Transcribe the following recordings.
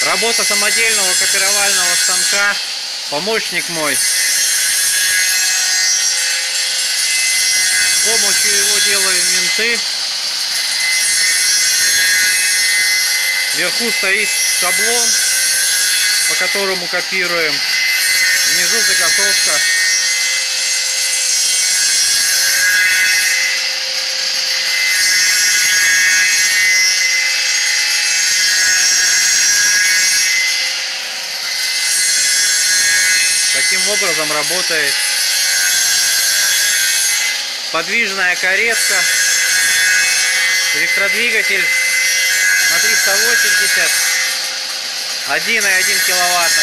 Работа самодельного копировального станка. Помощник мой. С помощью его делаем винты. Вверху стоит шаблон, по которому копируем. Внизу заготовка. Таким образом работает подвижная каретка, электродвигатель на 380, 1,1 киловатта.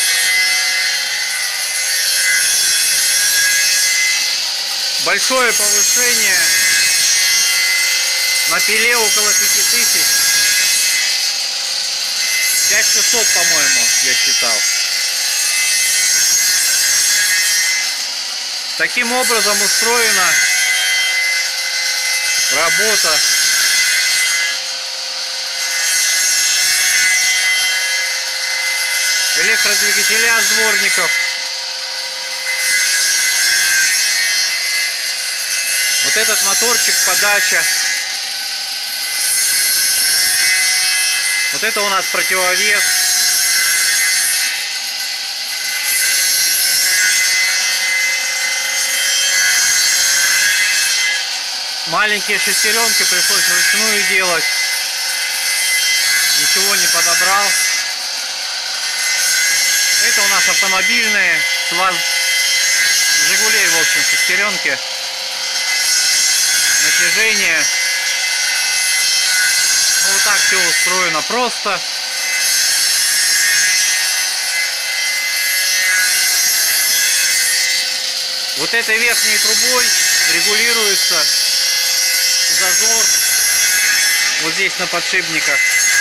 Большое повышение на пиле около 5000. 5600, по-моему, я считал. Таким образом устроена работа. Электродвигателя сборников. Вот этот моторчик подача. Вот это у нас противовес. Маленькие шестеренки пришлось вручную делать. Ничего не подобрал. Это у нас автомобильные. Жигулей, в общем, шестеренки. Натяжение. Ну, вот так все устроено просто. Вот этой верхней трубой регулируется зазор вот здесь на подшипниках.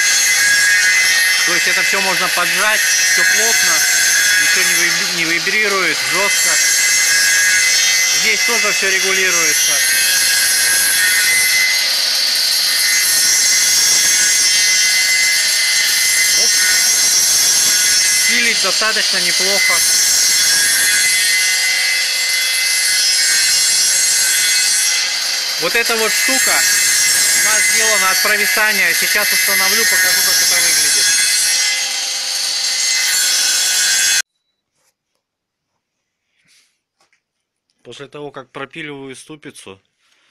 То есть это все можно поджать, все плотно, ничего не вибрирует, жестко. Здесь тоже все регулируется. Вот. Пилить достаточно неплохо. Вот эта вот штука у нас сделана от провисания. Сейчас установлю, покажу, как это выглядит. После того, как пропиливаю ступицу,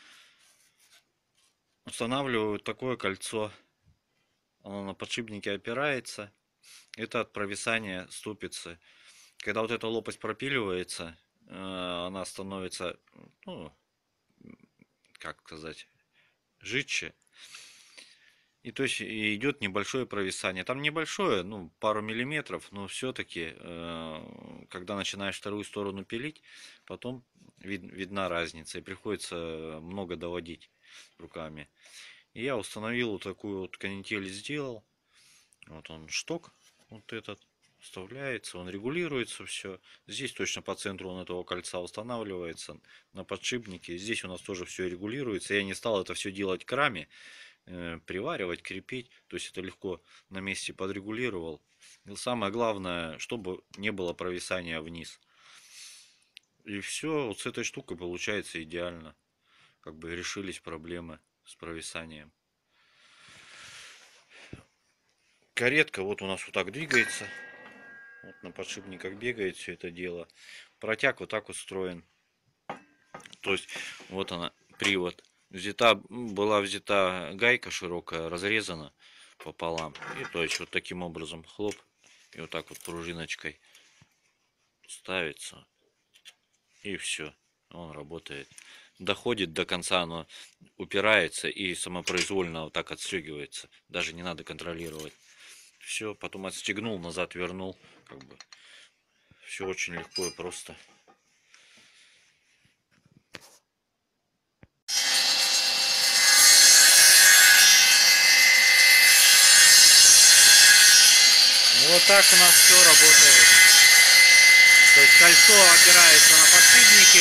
устанавливаю такое кольцо. Оно на подшипнике опирается. Это от провисания ступицы. Когда вот эта лопасть пропиливается, она становится, ну, как сказать, жидче. И то есть идет небольшое провисание. Там небольшое, ну, пару миллиметров, но все-таки, когда начинаешь вторую сторону пилить, потом видна разница. И приходится много доводить руками. И я установил вот такую вот канитель, сделал. Вот он шток, вот этот. Вставляется, он регулируется все. Здесь точно по центру он этого кольца устанавливается на подшипнике. Здесь у нас тоже все регулируется. Я не стал это все делать к раме, приваривать, крепить. То есть это легко на месте подрегулировал. И самое главное, чтобы не было провисания вниз. И все, вот с этой штукой получается идеально. Как бы решились проблемы с провисанием. Каретка вот у нас вот так двигается. Вот на подшипниках бегает все это дело. Протяг вот так устроен. То есть вот она, привод. Была взята гайка широкая, разрезана пополам. И то есть вот таким образом хлоп. И вот так вот пружиночкой ставится. И все. Он работает. Доходит до конца, оно упирается и самопроизвольно вот так отстегивается. Даже не надо контролировать. Все, потом отстегнул, назад вернул. Как бы все очень легко и просто. Вот так у нас все работает. То есть кольцо опирается на подшипники.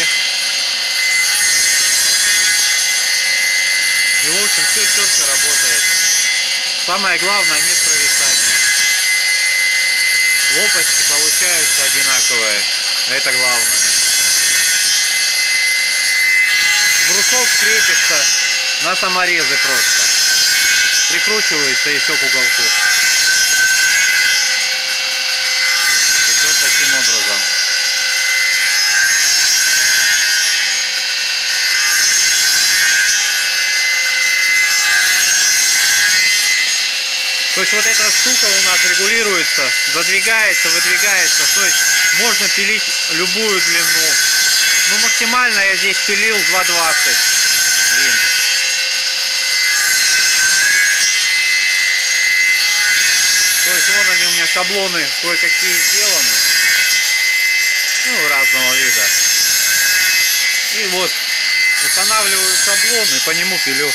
И в общем все четко работает. Самое главное, нет провисания. Лопасти получаются одинаковые. Это главное. Брусок крепится на саморезы просто. Прикручивается и все к уголку. Вот таким образом. То есть вот эта штука у нас регулируется, задвигается, выдвигается. То есть можно пилить любую длину. Ну максимально я здесь пилил 2,20. То есть вон они у меня шаблоны кое-какие сделаны. Ну, разного вида. И вот устанавливаю шаблон и по нему пилю.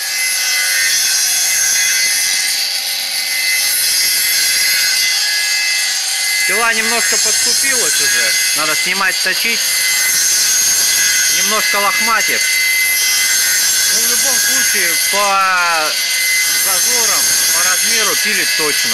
Пила немножко подступилась уже. Надо снимать, точить. Немножко лохматит. Ну, в любом случае, по зазорам, по размеру пилит точно.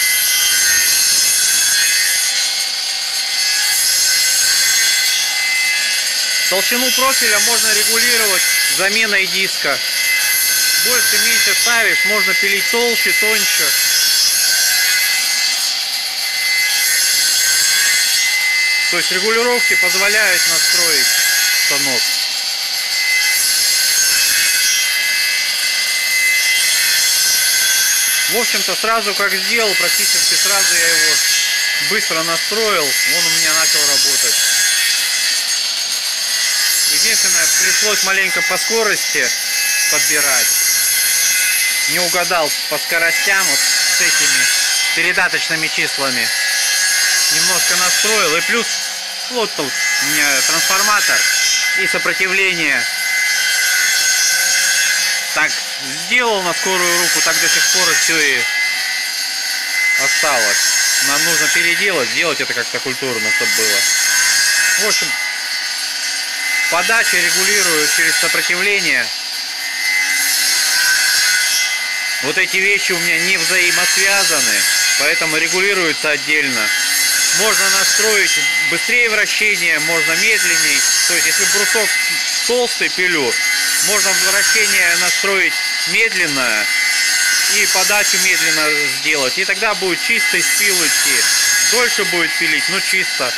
Толщину профиля можно регулировать заменой диска. Больше-меньше ставишь, можно пилить толще, тоньше. То есть регулировки позволяют настроить станок. В общем-то, сразу как сделал, практически сразу я его быстро настроил. Он у меня начал работать. Единственное, пришлось маленько по скорости подбирать. Не угадал по скоростям вот с этими передаточными числами. Немножко настроил. И плюс вот тут у меня трансформатор и сопротивление. Так сделал на скорую руку, так до сих пор все и осталось. Нам нужно переделать, сделать это как-то культурно, чтобы было. В общем, подача регулирую через сопротивление. Вот эти вещи у меня не взаимосвязаны, поэтому регулируются отдельно. Можно настроить быстрее вращение, можно медленней. То есть, если брусок толстый пилю, можно вращение настроить медленно и подачу медленно сделать. И тогда будет чистый спил идти. Дольше будет пилить, но чисто.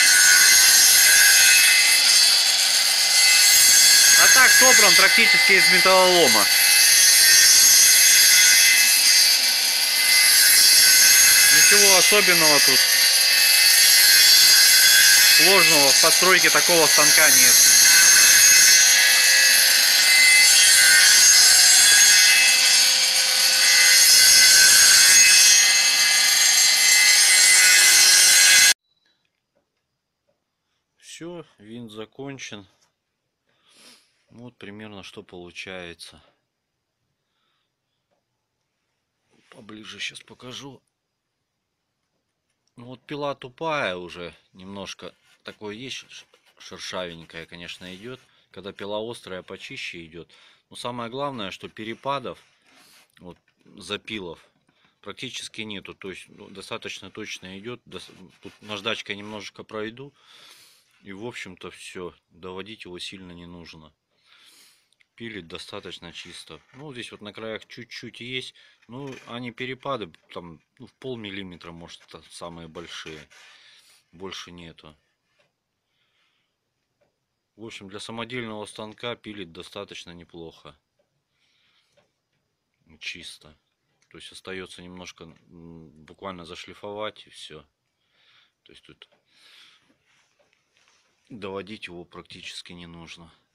А так собран практически из металлолома. Ничего особенного тут. Сложного в постройке такого станка нет. Все, винт закончен. Вот примерно что получается. Поближе сейчас покажу. Ну вот пила тупая уже, немножко такое есть, шершавенькая, конечно, идет. Когда пила острая, почище идет. Но самое главное, что перепадов, вот, запилов практически нету. То есть ну, достаточно точно идет. Тут наждачкой немножечко пройду. И в общем-то все. Доводить его сильно не нужно. Пилит достаточно чисто. Ну, здесь вот на краях чуть-чуть есть. Ну, они перепады там ну, в полмиллиметра, может, это самые большие. Больше нету. В общем, для самодельного станка пилит достаточно неплохо. Чисто. То есть остается немножко буквально зашлифовать и все. То есть тут доводить его практически не нужно.